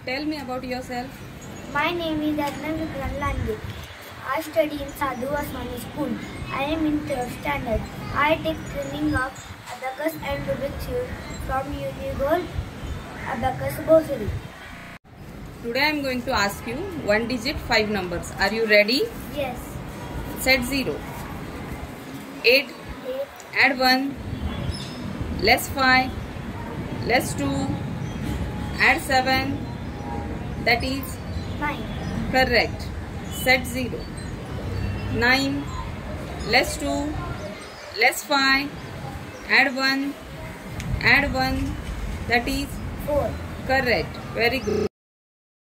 tell me about yourself. My name is ARNAV from LANDGE. I study in Sadhu Aswani School. I am in 3rd standard. I take training of ABACUS and Rubik's Cube from Unigold ABACUS Grocery. Today I am going to ask you 1-digit 5 numbers. Are you ready? Yes. Set 0. 8. Add 1. Less 5. Less 2. Add 7. That is 9. correct. Set 0. 9. Less 2. Less 5. Add 1. Add 1. That is 4. correct. Very good.